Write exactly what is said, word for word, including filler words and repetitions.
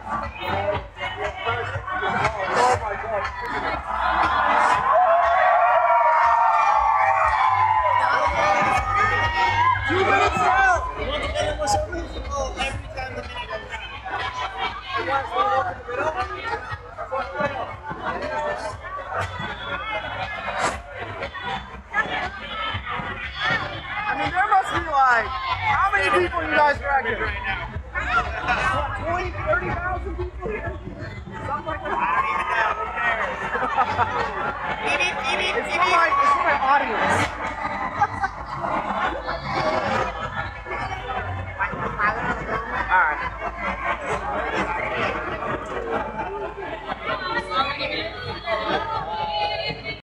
Two minutes out! You want the middle or something? Oh, every time the minute goes out. You guys want to walk in the middle? I mean, there must be like, how many people you guys reckon? Right now. What, twenty, thirty thousand people here? Something like that? I don't even know. Who cares? It's for my, it's for my audience.